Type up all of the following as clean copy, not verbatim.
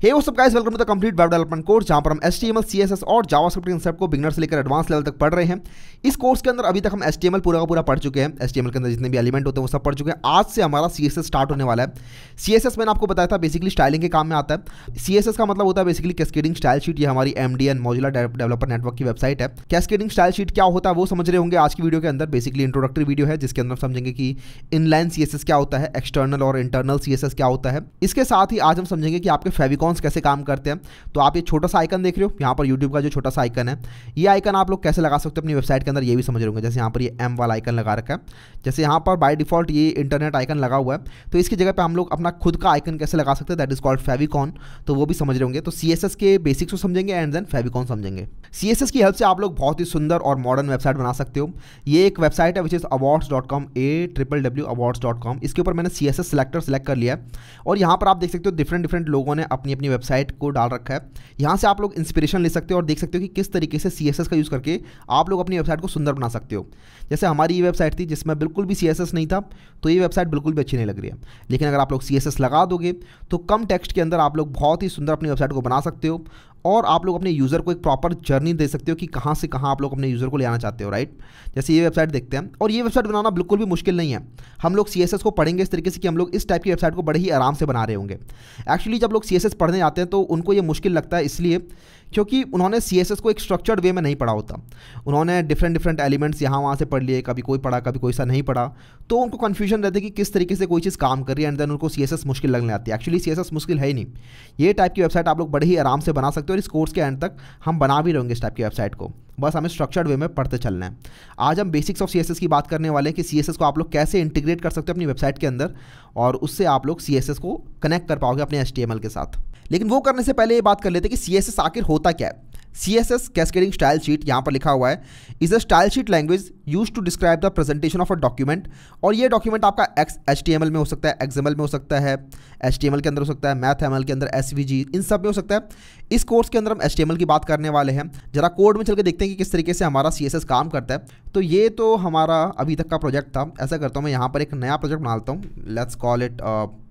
Hey what's up guys, welcome to the complete web development course, जहां पर हम HTML, CSS और JavaScript concept को बिगिनर से लेकर एडवांस लेवल तक पढ़ रहे हैं। इस कोर्स के अंदर अभी तक हम HTML पूरा का पूरा पढ़ चुके हैं। HTML के अंदर जितने भी एलिमेंट होते हैं वो सब पढ़ चुके हैं। आज से हमारा CSS स्टार्ट होने वाला है। CSS मैंने आपको बताया था बेसिकली स्टाइलिंग के काम में आता है। CSS का मतलब होता है बेसिकली कैस्केडिंग स्टाइल शीट। ये हमारी MDN मौजिला डेवलपर नेटवर्क की वेबसाइट है। कैस्केडिंग स्टाइल शीट क्या होता है वो समझ रहे होंगे आज की वीडियो के अंदर। बेसिकली इंट्रोडक्टरी वीडियो है जिसके अंदर समझेंगे कि इनलाइन CSS क्या होता है, एक्सटर्नल और इंटरनल CSS क्या होता है। इसके साथ ही आज हम समझेंगे कि आपके फेविकॉन्स कैसे काम करते हैं। तो आप ये छोटा सा आइकन देख रहे हो यहाँ पर यूट्यूब का जो छोटा सा आइकन है, ये आइकन आप लोग कैसे लगा सकते हो अपनी वेबसाइट के अंदर, ये भी समझ रहे होंगे। जैसे यहाँ पर ये M वाला आइकन लगा रखा है, जैसे यहाँ पर बाय डिफॉल्ट ये इंटरनेट आइकन लगा हुआ है, तो इसकी जगह पे हम लोग अपना खुद का आइकन कैसे लगा सकते हैं, दैट इज कॉल्ड फेविकॉन। तो वो भी समझ रहे होंगे। तो CSS के बेसिक्स को समझेंगे एंड देन फेविकॉन समझेंगे। CSS की हेल्प से आप लोग बहुत ही सुंदर और मॉडर्न वेबसाइट बना सकते हो। ये एक वेबसाइट है विच इज awards.com, www.awards.com। इसके ऊपर मैंने CSS सिलेक्टर सेलेक्ट कर लिया है और यहाँ पर आप देख सकते हो डिफरेंट लोगों ने अपनी अपनी वेबसाइट को डाल रखा है। यहाँ से आप लोग इंस्पिरेशन ले सकते हो और देख सकते हो कि किस तरीके से CSS का यूज़ करके आप लोग अपनी वेबसाइट को सुंदर बना सकते हो। जैसे हमारी ये वेबसाइट थी जिसमें बिल्कुल भी CSS नहीं था, तो ये वेबसाइट बिल्कुल भी अच्छी नहीं लग रही है। लेकिन अगर आप लोग CSS लगा दोगे तो कम टेक्स्ट के अंदर आप लोग बहुत ही सुंदर अपनी वेबसाइट को बना सकते हो और आप लोग अपने यूज़र को एक प्रॉपर जर्नी दे सकते हो कि कहाँ से कहाँ आप लोग अपने यूज़र को ले आना चाहते हो, राइट। जैसे ये वेबसाइट देखते हैं और ये वेबसाइट बनाना बिल्कुल भी मुश्किल नहीं है। हम लोग CSS को पढ़ेंगे इस तरीके से कि हम लोग इस टाइप की वेबसाइट को बड़े ही आराम से बना रहे होंगे। एक्चुअली जब लोग CSS पढ़ने जाते हैं तो उनको ये मुश्किल लगता है, इसलिए क्योंकि उन्होंने CSS को एक स्ट्रक्चर्ड वे में नहीं पढ़ा होता। उन्होंने डिफरेंट एलिमेंट्स यहाँ वहाँ से पढ़ लिए, कभी कोई पढ़ा कभी कोई सा नहीं पढ़ा, तो उनको कन्फ्यूजन रहती है कि किस तरीके से कोई चीज़ काम कर रही है एंड देन उनको CSS मुश्किल लगने आती है। एक्चुअली CSS मुश्किल है ही नहीं। ये टाइप की वेबसाइट आप लोग बड़े ही आराम से बना सकते हो और इस कोर्स के एंड तक हम बना भी रहेंगे इस टाइप की वेबसाइट को। बस हमें स्ट्रक्चर्ड वे में पढ़ते चलना है। आज हम बेसिक्स ऑफ CSS की बात करने वाले हैं कि CSS को आप लोग कैसे इंटीग्रेट कर सकते हो अपनी वेबसाइट के अंदर और उससे आप लोग CSS को कनेक्ट कर पाओगे अपने HTML के साथ। लेकिन वो करने से पहले ये बात कर लेते हैं कि CSS आखिर होता क्या है। CSS कैस्केडिंग स्टाइल शीट यहाँ पर लिखा हुआ है, is a style sheet language use to describe the presentation of a document. और ये डॉक्यूमेंट आपका HTML में हो सकता है, XML में हो सकता है, HTML के अंदर हो सकता है, MathML के अंदर, SVG, इन सब में हो सकता है। इस कोर्स के अंदर हम HTML की बात करने वाले हैं। जरा कोड में चल के देखते हैं कि किस तरीके से हमारा CSS काम करता है। तो ये तो हमारा अभी तक का प्रोजेक्ट था। ऐसा करता हूँ मैं यहाँ पर एक नया प्रोजेक्ट बना लेता हूँ, let's call it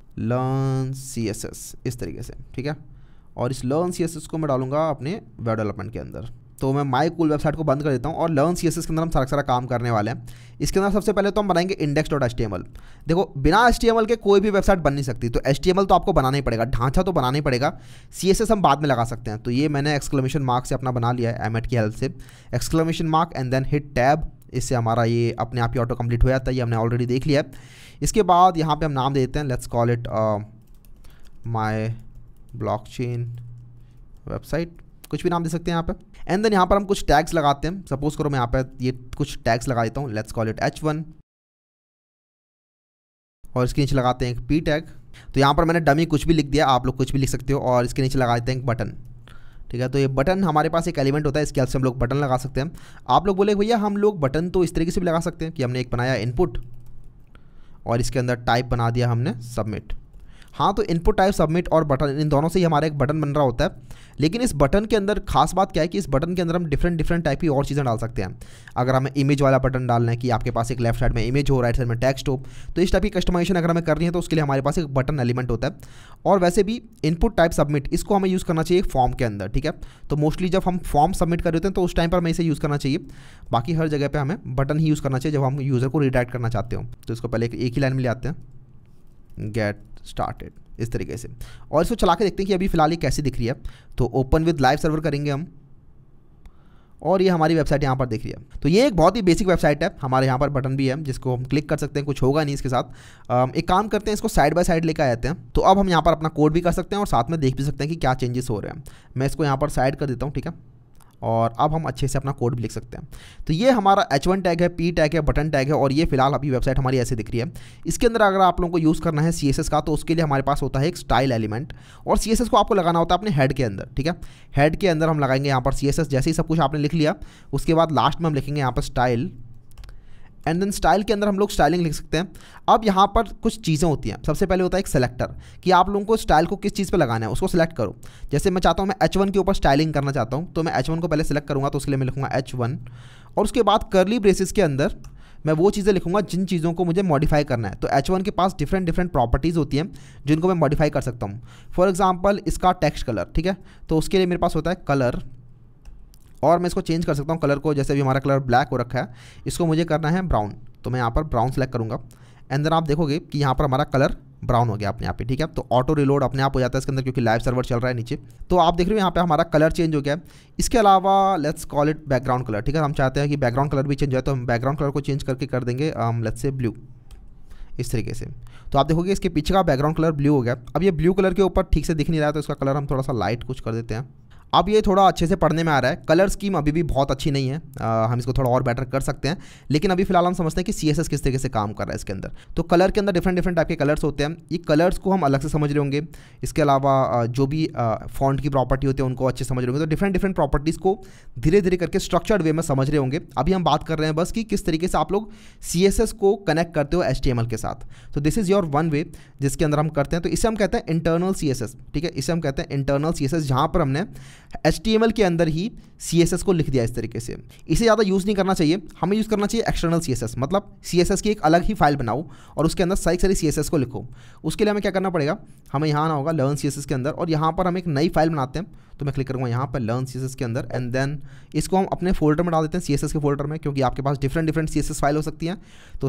learn CSS, इस तरीके से, ठीक है। और इस लर्न CSS को मैं डालूंगा अपने वेब डेवलपमेंट के अंदर। तो मैं माई कूल वेबसाइट को बंद कर देता हूँ और लर्न CSS के अंदर हम सारा काम करने वाले हैं। इसके अंदर सबसे पहले तो हम बनाएंगे index.html। देखो बिना HTML के कोई भी वेबसाइट बन नहीं सकती, तो HTML तो आपको बनाना ही पड़ेगा, ढांचा तो बनाना ही पड़ेगा। CSS हम बाद में लगा सकते हैं। तो ये मैंने एक्सक्लेमेशन मार्क से अपना बना लिया है, एमेट की हेल्प से, exclamation mark and then hit tab. इससे हमारा ये अपने आप ही ऑटो कंप्लीट हो जाता है, ये हमने ऑलरेडी देख लिया है। इसके बाद यहाँ पर हम नाम देते हैं, let's call it my blockchain website, कुछ भी नाम दे सकते हैं यहाँ पे। एंड देन यहाँ पर हम कुछ टैग्स लगाते हैं। सपोज करो मैं यहाँ पे ये कुछ टैग्स लगा देता हूँ, लेट्स कॉल इट H1 और इसके नीचे लगाते हैं एक P टैग। तो यहाँ पर मैंने डमी कुछ भी लिख दिया, आप लोग कुछ भी लिख सकते हो। और इसके नीचे लगा देते हैं एक बटन, ठीक है। तो ये बटन हमारे पास एक एलिमेंट होता है, इसके हेल्प से हम लोग बटन लगा सकते हैं। आप लोग बोले भैया हम लोग बटन तो इस तरीके से भी लगा सकते हैं कि हमने एक बनाया इनपुट और इसके अंदर टाइप बना दिया हमने सबमिट। हाँ, तो इनपुट टाइप सबमिट और बटन, इन दोनों से ही हमारा एक बटन बन रहा होता है। लेकिन इस बटन के अंदर खास बात क्या है कि इस बटन के अंदर हम डिफरेंट टाइप की और चीज़ें डाल सकते हैं। अगर हमें इमेज वाला बटन डालना है कि आपके पास एक लेफ्ट साइड में इमेज हो, राइट साइड में टेक्स्ट हो, तो इस टाइप की कस्टमाइजेशन अगर हमें करनी है तो उसके लिए हमारे पास एक बटन एलिमेंट होता है। और वैसे भी इनपुट टाइप सबमिट, इसको हमें यूज़ करना चाहिए फॉर्म के अंदर, ठीक है। तो मोस्टली जब हम फॉर्म सबमिट कर रहे होते हैं तो उस टाइम पर हमें इसे यूज़ करना चाहिए। बाकी हर जगह पर हमें बटन ही यूज़ करना चाहिए जब हम यूज़र को रिडायरेक्ट करना चाहते हो। तो इसको पहले एक ही लाइन में ले आते हैं, गेट स्टार्टेड, इस तरीके से। और इसको चला के देखते हैं कि अभी फिलहाल ये कैसी दिख रही है। तो ओपन विद लाइव सर्वर करेंगे हम और ये हमारी वेबसाइट यहाँ पर दिख रही है। तो ये एक बहुत ही बेसिक वेबसाइट है। हमारे यहाँ पर बटन भी है जिसको हम क्लिक कर सकते हैं, कुछ होगा नहीं इसके साथ। एक काम करते हैं, इसको साइड बाय साइड लेकर आते हैं। तो अब हम यहाँ पर अपना कोड भी कर सकते हैं और साथ में देख भी सकते हैं कि क्या चेंजेस हो रहे हैं। मैं इसको यहाँ पर साइड कर देता हूँ, ठीक है। और अब हम अच्छे से अपना कोड भी लिख सकते हैं। तो ये हमारा H1 टैग है, P टैग है, बटन टैग है और ये फिलहाल अभी वेबसाइट हमारी ऐसे दिख रही है। इसके अंदर अगर आप लोगों को यूज़ करना है CSS का तो उसके लिए हमारे पास होता है एक स्टाइल एलिमेंट और CSS को आपको लगाना होता है अपने हेड के अंदर, ठीक है। हेड के अंदर हम लगाएंगे यहाँ पर CSS। जैसे ही सब कुछ आपने लिख लिया उसके बाद लास्ट में हम लिखेंगे यहाँ पर स्टाइल एंड देन स्टाइल के अंदर हम लोग स्टाइलिंग लिख सकते हैं। अब यहाँ पर कुछ चीज़ें होती हैं। सबसे पहले होता है एक सेलेक्टर कि आप लोगों को स्टाइल को किस चीज़ पे लगाना है, उसको सेलेक्ट करो। जैसे मैं चाहता हूँ मैं H1 के ऊपर स्टाइलिंग करना चाहता हूँ, तो मैं H1 को पहले सेलेक्ट करूँगा, तो उसके लिए मैं लिखूँगा H1 और उसके बाद कर्ली ब्रेसेस के अंदर मैं वो चीज़ें लिखूंगा जिन चीज़ों को मुझे मॉडिफाई करना है। तो H1 के पास डिफरेंट डिफरेंट प्रॉपर्टीज़ होती हैं जिनको मैं मॉडिफाई कर सकता हूँ। फॉर एग्जांपल इसका टेक्स्ट कलर, ठीक है, तो उसके लिए मेरे पास होता है कलर, और मैं इसको चेंज कर सकता हूँ कलर को। जैसे अभी हमारा कलर ब्लैक हो रखा है, इसको मुझे करना है ब्राउन, तो मैं यहाँ पर ब्राउन सेलेक्ट करूँगा एंड देन आप देखोगे कि यहाँ पर हमारा कलर ब्राउन हो गया अपने आप पे, ठीक है। तो ऑटो रिलोड अपने आप हो जाता है इसके अंदर क्योंकि लाइव सर्वर चल रहा है नीचे। तो आप देख रहे हो यहाँ पे हमारा कलर चेंज हो गया है। इसके अलावा let's call it background colour, ठीक है, हम चाहते हैं कि बैकग्राउंड कलर भी चेंज हो, तो हम बैकग्राउंड कलर को चेंज करके कर देंगे लेट्स से ब्लू, इस तरीके से। तो आप देखोगे इसके पीछे का बैकग्राउंड कलर ब्लू हो गया। अब ये ब्लू कलर के ऊपर ठीक से दिख नहीं रहा है, तो इसका कलर हम थोड़ा सा लाइट कुछ कर देते हैं। अब ये थोड़ा अच्छे से पढ़ने में आ रहा है। कलर स्कीम अभी भी बहुत अच्छी नहीं है, हम इसको थोड़ा और बेटर कर सकते हैं, लेकिन अभी फिलहाल हम समझते हैं कि CSS किस तरीके से काम कर रहा है इसके अंदर। तो कलर के अंदर डिफरेंट डिफरेंट टाइप के कलर्स होते हैं, ये कलर्स को हम अलग से समझ रहे होंगे। इसके अलावा जो भी फॉन्ट की प्रॉपर्टी होती है उनको अच्छे समझ रहे होंगे। तो डिफरेंट डिफरेंट प्रॉपर्टीज़ को धीरे धीरे करके स्ट्रक्चर्ड वे में समझ रहे होंगे। अभी हम बात कर रहे हैं बस कि किस तरीके से आप लोग CSS को कनेक्ट करते हो HTML के साथ। तो this is your one way जिसके अंदर हम करते हैं। तो इसे हम कहते हैं इंटरनल CSS, ठीक है, इसे हम कहते हैं इंटरनल CSS, जहाँ पर हमने HTML के अंदर ही CSS को लिख दिया इस तरीके से। इसे ज़्यादा यूज़ नहीं करना चाहिए, हमें यूज़ करना चाहिए एक्सटर्नल CSS, मतलब CSS की एक अलग ही फाइल बनाओ और उसके अंदर सारी CSS को लिखो। उसके लिए हमें क्या करना पड़ेगा, हमें यहाँ आना होगा लर्न CSS के अंदर, और यहाँ पर हम एक नई फाइल बनाते हैं। तो मैं क्लिक करूँगा यहाँ पर लर्न CSS के अंदर एंड देन इसको हम अपने फोल्डर में डाल देते हैं, CSS के फोल्डर में, क्योंकि आपके पास डिफरेंट डिफरेंट CSS फाइल हो सकती हैं। तो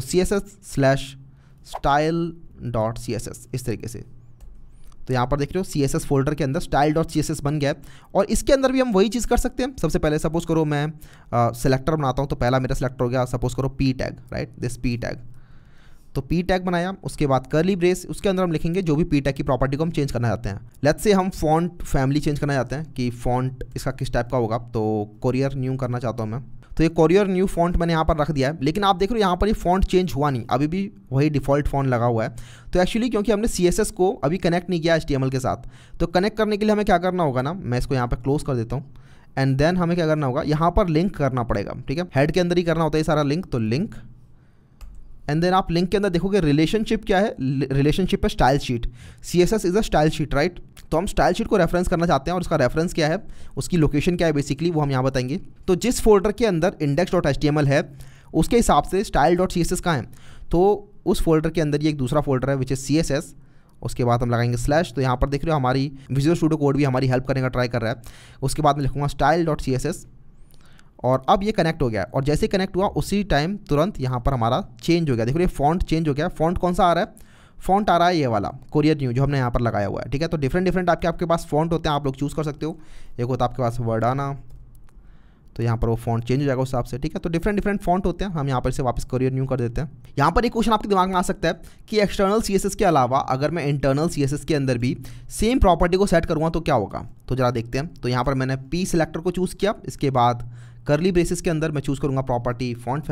CSS/style.css इस तरीके से। तो यहाँ पर देख रहे हो CSS फोल्डर के अंदर style.css बन गया है। और इसके अंदर भी हम वही चीज़ कर सकते हैं। सबसे पहले सपोज करो मैं सेलेक्टर बनाता हूँ, तो पहला मेरा सेलेक्टर हो गया सपोज करो p tag, right, this p tag. तो p टैग बनाया, उसके बाद कर्ली ब्रेस, उसके अंदर हम लिखेंगे जो भी p टैग की प्रॉपर्टी को हम चेंज करना चाहते हैं। लेट्स से हम फॉन्ट फैमिली चेंज करना चाहते हैं कि फॉन्ट इसका किस टाइप का होगा, तो कोरियर न्यू करना चाहता हूँ मैं। तो ये कोरियर न्यू फॉन्ट मैंने यहाँ पर रख दिया है, लेकिन आप देख रहे हो यहाँ पर ये फॉन्ट चेंज हुआ नहीं, अभी भी वही डिफ़ॉल्ट फॉन्ट लगा हुआ है। तो एक्चुअली क्योंकि हमने CSS को अभी कनेक्ट नहीं किया HTML के साथ, तो कनेक्ट करने के लिए हमें क्या करना होगा ना, मैं इसको यहाँ पर क्लोज कर देता हूँ एंड देन हमें क्या करना होगा, यहाँ पर लिंक करना पड़ेगा, ठीक है, हेड के अंदर ही करना होता है ये सारा लिंक। तो लिंक एंड देन आप लिंक के अंदर देखोगे रिलेशनशिप क्या है, रिलेशनशिप है style sheet. CSS is a style sheet, right. तो हम स्टाइल शीट को रेफरेंस करना चाहते हैं और उसका रेफरेंस क्या है, उसकी लोकेशन क्या है बेसिकली, वो हम यहाँ बताएंगे। तो जिस फोल्डर के अंदर index.html है उसके हिसाब से style.css कहाँ है, तो उस फोल्डर के अंदर ये एक दूसरा फोल्डर है विच इज़ CSS। उसके बाद हम लगाएंगे स्लैश। तो यहाँ पर देख रहे हो हमारी विजुअल स्टूडियो कोड भी हमारी हेल्प करने का ट्राई कर रहा है। उसके बाद मैं लिखूँगा style.css और अब ये कनेक्ट हो गया, और जैसे कनेक्ट हुआ उसी टाइम तुरंत यहाँ पर हमारा चेंज हो गया। देखो ये फॉन्ट चेंज हो गया। फॉन्ट कौन सा आ रहा है, फॉन्ट आ रहा है ये वाला कोरियर न्यू जो हमने यहाँ पर लगाया हुआ है, ठीक है। तो डिफरेंट डिफरेंट आपके पास फॉन्ट होते हैं, आप लोग चूज़ कर सकते हो। एक होता है आपके पास वर्डाना, तो यहाँ पर वो फॉन्ट चेंज हो जाएगा उस हिसाब से, ठीक है। तो डिफरेंट डिफरेंट फॉन्ट होते हैं, हम यहाँ पर इसे वापस कोरियर न्यू कर देते हैं। यहाँ पर एक क्वेश्चन आपके दिमाग में आ सकता है कि एक्सटर्नल CSS के अलावा अगर मैं इंटरनल CSS के अंदर भी सेम प्रॉपर्टी को सेट करूँगा तो क्या होगा, तो जरा देखते हैं। तो यहाँ पर मैंने P सिलेक्टर को चूज़ किया, इसके बाद कर्ली ब्रेसेस के अंदर मैं चूज़ करूँगा property font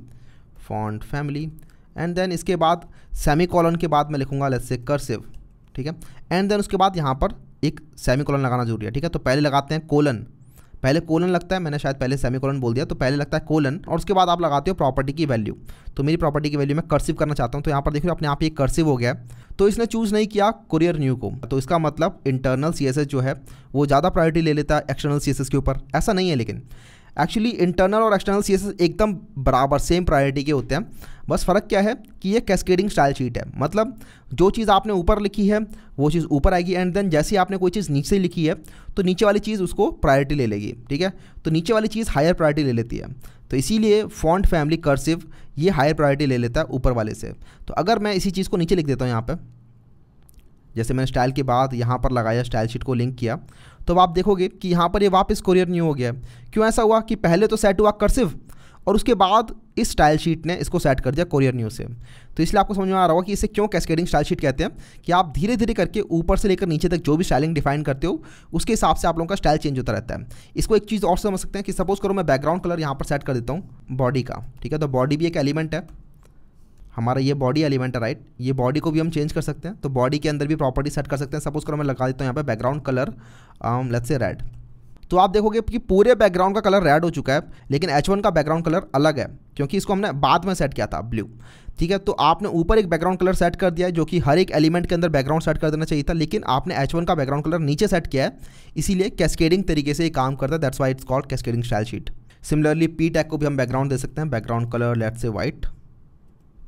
family and then इसके बाद सेमी कॉलन के बाद मैं लिखूँगा लेट्स से कर्सिव, ठीक है। एंड देन उसके बाद यहाँ पर एक सेमी कॉलन लगाना जरूरी है, ठीक है। तो पहले लगाते हैं कोलन, पहले कोलन लगता है, मैंने शायद पहले सेमी कॉलन बोल दिया, तो पहले लगता है कोलन, और उसके बाद आप लगाते हो प्रॉपर्टी की वैल्यू। तो मेरी प्रॉपर्टी की वैल्यू मैं कर्सिव करना चाहता हूँ, तो यहाँ पर देखिए अपने आप ही कर्सिव हो गया। तो इसने चूज़ नहीं किया कोरियर न्यू को, तो इसका मतलब इंटरनल CSS जो है वो ज़्यादा प्रायोरिटी ले लेता है एक्सटर्नल CSS के ऊपर। ऐसा नहीं है, लेकिन एक्चुअली इंटरनल और एक्सटर्नल CSS एकदम बराबर सेम प्रायोरिटी के होते हैं। बस फ़र्क क्या है कि ये कैस्केडिंग स्टाइल शीट है, मतलब जो चीज़ आपने ऊपर लिखी है वो चीज़ ऊपर आएगी एंड देन जैसे ही आपने कोई चीज़ नीचे लिखी है तो नीचे वाली चीज़ उसको प्रायोरिटी ले लेगी, ठीक है। तो नीचे वाली चीज़ हायर प्रायोरिटी ले लेती है, तो इसीलिए फॉन्ट फैमिली कर्सिव ये हायर प्रायोरिटी ले लेता है ऊपर वाले से। तो अगर मैं इसी चीज़ को नीचे लिख देता हूँ यहाँ पर, जैसे मैंने स्टाइल के बाद यहाँ पर लगाया, स्टाइल शीट को लिंक किया, तो आप देखोगे कि यहाँ पर ये वापस कोरियर न्यू हो गया। क्यों ऐसा हुआ कि पहले तो सेट हुआ कर्सिव और उसके बाद इस स्टाइल शीट ने इसको सेट कर दिया कोरियर न्यू से। तो इसलिए आपको समझ में आ रहा होगा कि इसे क्यों कैस्केडिंग स्टाइल शीट कहते हैं, कि आप धीरे धीरे करके ऊपर से लेकर नीचे तक जो भी स्टाइलिंग डिफाइन करते हो उसके हिसाब से आप लोगों का स्टाइल चेंज होता रहता है। इसको एक चीज़ और समझ सकते हैं कि सपोज करो मैं बैकग्राउंड कलर यहाँ पर सेट कर देता हूँ बॉडी का, ठीक है। तो बॉडी भी एक एलिमेंट है हमारा, ये बॉडी एलिमेंट है, राइट। ये बॉडी को भी हम चेंज कर सकते हैं, तो बॉडी के अंदर भी प्रॉपर्टी सेट कर सकते हैं। सपोज करो मैं लगा देता हूँ यहाँ पे background colour let's say red, तो आप देखोगे कि पूरे बैकग्राउंड का कलर रेड हो चुका है, लेकिन H1 का बैकग्राउंड कलर अलग है क्योंकि इसको हमने बाद में सेट किया था ब्लू, ठीक है। तो आपने ऊपर एक बैकग्राउंड कलर सेट कर दिया है जो कि हर एक एलिमेंट के अंदर बैकग्राउंड सेट कर देना चाहिए था, लेकिन आपने H1 का बैकग्राउंड कलर नीचे सेट किया है, इसीलिए कैस्केडिंग तरीके से ये काम करता है। That's why it's called cascading style sheet. Similarly P tag को भी हम बैकग्राउंड दे सकते हैं, background colour let's say white,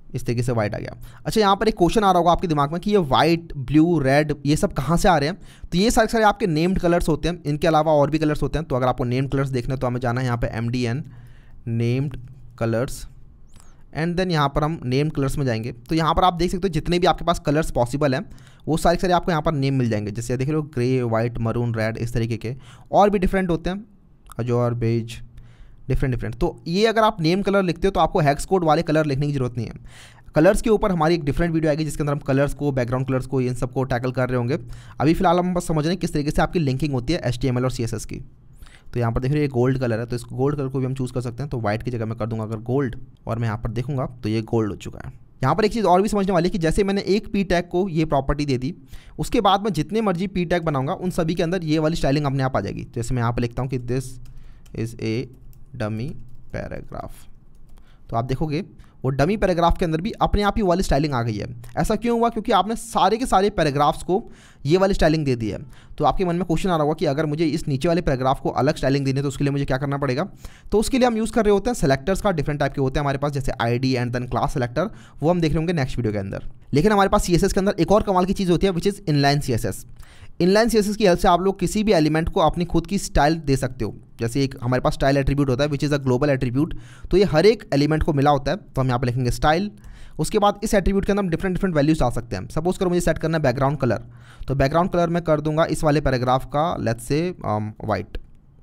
इस तरीके से वाइट आ गया। अच्छा, यहाँ पर एक क्वेश्चन आ रहा होगा आपके दिमाग में कि ये वाइट, ब्लू, रेड ये सब कहाँ से आ रहे हैं। तो ये सारे आपके नेम्ड कलर्स होते हैं, इनके अलावा और भी कलर्स होते हैं। तो अगर आपको नेम्ड कलर्स देखने तो हमें जाना है यहाँ पे MDN named colours, and then यहाँ पर हम नेम्ड कलर्स में जाएंगे। तो यहाँ पर आप देख सकते हो जितने भी आपके पास कलर्स पॉसिबल हैं वो सारे आपको यहाँ पर नेम मिल जाएंगे। जैसे देख लो ग्रे, वाइट, मरून, रेड, इस तरीके के और भी डिफरेंट होते हैं, अजोर, बेज, डिफरेंट। तो ये अगर आप नेम कलर लिखते हो तो आपको हेक्स कोड वाले कलर लिखने की जरूरत नहीं है। कलर्स के ऊपर हमारी एक डिफरेंट वीडियो आएगी जिसके अंदर हम कलर्स को, बैकग्राउंड कलर्स को, इन सब को टैकल कर रहे होंगे। अभी फिलहाल हम बस समझ रहे हैं किस तरीके से आपकी लिंकिंग होती है HTML और CSS की। तो यहाँ पर देख रहे ये गोल्ड कलर है, तो इस गोल्ड कलर को भी हम चूज़ कर सकते हैं। तो वाइट की जगह मैं कर दूंगा अगर गोल्ड, और मैं यहाँ पर देखूंगा तो ये गोल्ड हो चुका है। यहाँ पर एक चीज़ और भी समझने वाली है कि जैसे मैंने एक P टैग को ये प्रॉपर्टी दे दी, उसके बाद मैं जितने मर्जी P टैग बनाऊंगा उन सभी के अंदर ये वाली स्टाइलिंग अपने आप आ जाएगी। जैसे मैं यहाँ पर लिखता हूँ कि this is a dummy paragraph, तो आप देखोगे वो डमी पैराग्राफ के अंदर भी अपने आप ही वाली स्टाइलिंग आ गई है। ऐसा क्यों हुआ? क्योंकि आपने सारे के सारे पैराग्राफ्स को ये वाली स्टाइलिंग दे दी है। तो आपके मन में क्वेश्चन आ रहा होगा कि अगर मुझे इस नीचे वाले पैराग्राफ को अलग स्टाइलिंग देनी है तो उसके लिए मुझे क्या करना पड़ेगा। तो उसके लिए हम यूज़ कर रहे होते हैं सेलेक्टर्स का, डिफरेंट टाइप के होते हैं हमारे पास, जैसे ID and then class selector, वो हम देख रहे होंगे नेक्स्ट वीडियो के अंदर। लेकिन हमारे पास CSS के अंदर एक और कमाल की चीज़ होती है which is inline CSS। Inline CSS की हेल्प से आप लोग किसी भी एलिमेंट को अपनी खुद की स्टाइल दे सकते हो। जैसे एक हमारे पास स्टाइल एट्रीब्यूट होता है which is a global attribute, तो ये हर एक एलिमेंट को मिला होता है। तो हम यहाँ पे लिखेंगे स्टाइल, उसके बाद इस एट्रीब्यूट के अंदर हम डिफरेंट वैल्यूज डाल सकते हैं। सपोज करो मुझे सेट करना है बैकग्राउंड कलर, तो बैकग्राउंड कलर मैं कर दूंगा इस वाले पैराग्राफ का लेट्स से वाइट।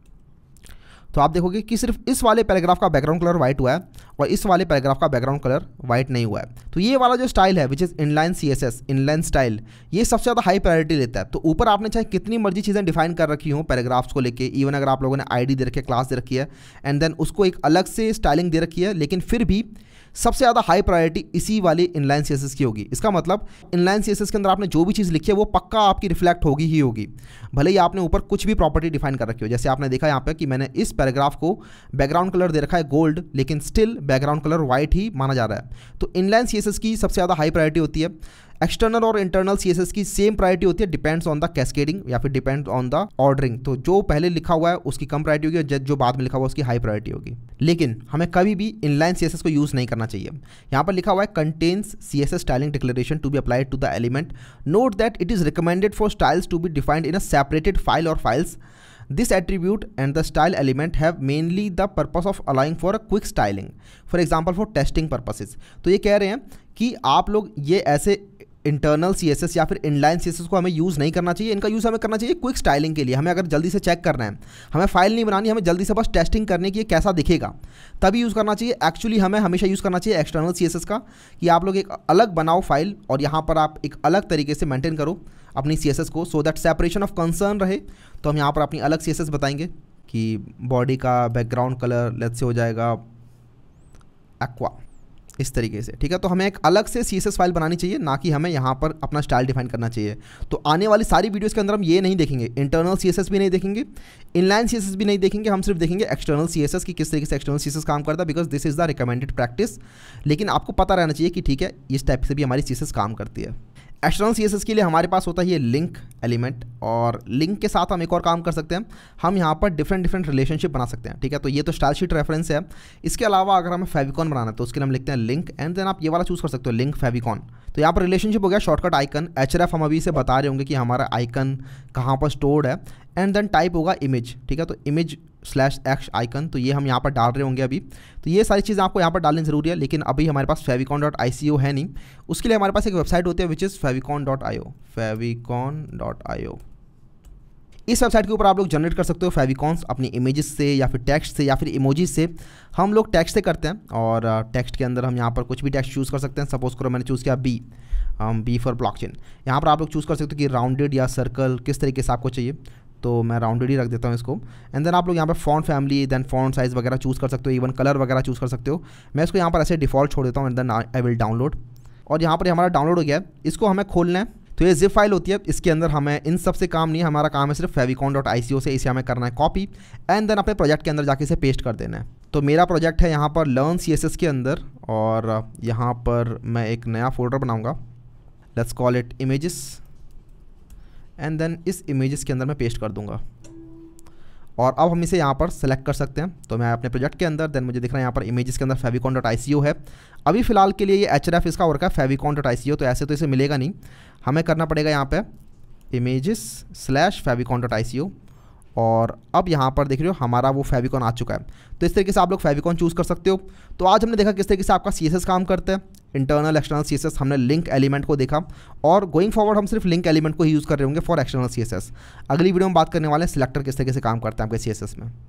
तो आप देखोगे कि सिर्फ इस वाले पैराग्राफ का बैकग्राउंड कलर वाइट हुआ है और इस वाले पैराग्राफ का बैकग्राउंड कलर वाइट नहीं हुआ है। तो ये वाला जो स्टाइल है which is inline CSS, inline style, ये सबसे ज़्यादा हाई प्रायोरिटी लेता है। तो ऊपर आपने चाहे कितनी मर्जी चीज़ें डिफाइन कर रखी हो पैराग्राफ्स को लेके, इवन अगर आप लोगों ने ID दे रखी है, क्लास दे रखी है, एंड देन उसको एक अलग से स्टाइलिंग दे रखी है, लेकिन फिर भी सबसे ज़्यादा हाई प्रायोरिटी इसी वाली इनलाइन CSS की होगी। इसका मतलब इनलाइन CSS के अंदर आपने जो भी चीज़ लिखी है वो पक्का आपकी रिफ्लेक्ट होगी ही होगी, भले ही आपने ऊपर कुछ भी प्रॉपर्टी डिफाइन कर रखी हो। जैसे आपने देखा यहाँ पे कि मैंने इस पैराग्राफ को बैकग्राउंड कलर दे रखा है गोल्ड, लेकिन स्टिल बैकग्राउंड कलर वाइट ही माना जा रहा है। तो इनलाइन CSS की सबसे ज़्यादा हाई प्रायोरिटी होती है। एक्सटर्नल और इंटरनल CSS की सेम प्रायोरिटी होती है, डिपेंड्स ऑन द कैस्केडिंग या फिर डिपेंड्स ऑन द ऑर्डरिंग। तो जो पहले लिखा हुआ है उसकी कम प्रायोरिटी होगी और जो बाद में लिखा हुआ है उसकी हाई प्रायोरिटी होगी। लेकिन हमें कभी भी इनलाइन CSS को यूज़ नहीं करना चाहिए। यहाँ पर लिखा हुआ है contains CSS styling declaration to be applied to the element, note that it is recommended for styles to be defined in a separated file और files. This attribute and the style element have mainly the purpose of allowing for a quick styling, for example for testing purposes। तो ये कह रहे हैं कि आप लोग ये ऐसे इंटरनल CSS या फिर इनलाइन CSS को हमें यूज़ नहीं करना चाहिए। इनका यूज़ हमें करना चाहिए क्विक स्टाइलिंग के लिए। हमें अगर जल्दी से चेक करना है, हमें फाइल नहीं बनानी, हमें जल्दी से बस टेस्टिंग करने की कैसा दिखेगा, तभी यूज़ करना चाहिए। एक्चुअली हमें हमेशा यूज़ करना चाहिए एक्सटर्नल CSS का, कि आप लोग एक अलग बनाओ फाइल और यहाँ पर आप एक अलग तरीके से मेंटेन करो अपनी CSS को, so that separation of concern रहे। तो हम यहाँ पर अपनी अलग CSS बताएंगे कि बॉडी का बैकग्राउंड कलर लेट्स से हो जाएगा एक्वा, इस तरीके से, ठीक है। तो हमें एक अलग से CSS फाइल बनानी चाहिए, ना कि हमें यहाँ पर अपना स्टाइल डिफाइन करना चाहिए। तो आने वाली सारी वीडियोस के अंदर हम ये नहीं देखेंगे, इंटरनल CSS भी नहीं देखेंगे, इनलाइन CSS भी नहीं देखेंगे, हम सिर्फ देखेंगे एक्सटर्नल CSS की किस तरीके से एक्सटर्नल CSS काम करता है, because this is the recommended practice. लेकिन आपको पता रहना चाहिए कि ठीक है इस टाइप से भी हमारी CSS काम करती है। एक्सटर्नल CSS के लिए हमारे पास होता है ये लिंक एलिमेंट, और लिंक के साथ हम एक और काम कर सकते हैं, हम यहाँ पर डिफरेंट रिलेशनशिप बना सकते हैं, ठीक है। तो ये तो स्टाइल शीट रेफरेंस है। इसके अलावा अगर हमें फेविकॉन बनाना है तो उसके लिए हम लिखते हैं लिंक, एंड देन आप ये वाला चूज़ कर सकते हो लिंक फेविकॉन। तो यहाँ पर रिलेशनशिप हो गया शॉर्टकट आइकन, href हम अभी से बता रहे होंगे कि हमारा आइकन कहाँ पर स्टोर्ड है, एंड देन टाइप होगा इमेज, ठीक है। तो image/x आइकन, तो ये हम यहाँ पर डाल रहे होंगे अभी। तो ये सारी चीज़ें आपको यहाँ पर डालनी ज़रूरी है, लेकिन अभी हमारे पास favicon.ico है नहीं। उसके लिए हमारे पास एक वेबसाइट होती है विच इज़ favicon.io, favicon.io। इस वेबसाइट के ऊपर आप लोग जनरेट कर सकते हो फेविकॉन्स अपनी इमेजेस से या फिर टेक्स्ट से या फिर इमोजीज से। हम लोग टेक्स्ट से करते हैं, और टेक्स्ट के अंदर हम यहाँ पर कुछ भी टेक्स्ट चूज़ कर सकते हैं। सपोज करो मैंने चूज़ किया बी फॉर ब्लॉकचेन। यहाँ पर आप लोग चूज़ कर सकते हो कि राउंडेड या सर्कल किस तरीके से आपको चाहिए, तो मैं राउंडेड ही रख देता हूँ इसको। एंड देन आप लोग यहाँ पर font family, then font size वगैरह चूज़ कर सकते हो, इवन कलर वगैरह चूज़ कर सकते हो। मैं इसको यहाँ पर ऐसे डिफ़ॉल्ट छोड़ देता हूँ, and then I will download. और यहाँ पर हमारा डाउनलोड हो गया है, इसको हमें खोलना है। तो ये जिप फाइल होती है, इसके अंदर हमें इन सब से काम नहीं है, हमारा काम है सिर्फ favicon.ico से इसे हमें करना है कॉपी, एंड देन अपने प्रोजेक्ट के अंदर जाके इसे पेस्ट कर देना है। तो मेरा प्रोजेक्ट है यहाँ पर लर्न CSS के अंदर, और यहाँ पर मैं एक नया फोल्डर बनाऊँगा, let's call it images, and then इस इमेजेस के अंदर मैं पेस्ट कर दूँगा। और अब हम इसे यहाँ पर सेलेक्ट कर सकते हैं। तो मैं अपने प्रोजेक्ट के अंदर, देन मुझे दिख रहा है यहाँ पर इमेजेस के अंदर favicon.ico है। अभी फिलहाल के लिए ये href इसका और का favicon.ico, तो ऐसे तो इसे मिलेगा नहीं, हमें करना पड़ेगा यहाँ पे images/favicon.ico। और अब यहाँ पर देख रहे हो हमारा वो फेविकॉन आ चुका है। तो इस तरीके से आप लोग फेविकॉन चूज़ कर सकते हो। तो आज हमने देखा किस तरीके से आपका CSS काम करता है, इंटरनल एक्सटर्नल CSS, हमने लिंक एलिमेंट को देखा, और गोइंग फॉरवर्ड हम सिर्फ लिंक एलिमेंट को ही यूज़ कर रहे होंगे फॉर एक्सटर्नल CSS। अगली वीडियो में बात करने वाले हैं सिलेक्टर किस तरीके से काम करता है आपके CSS में।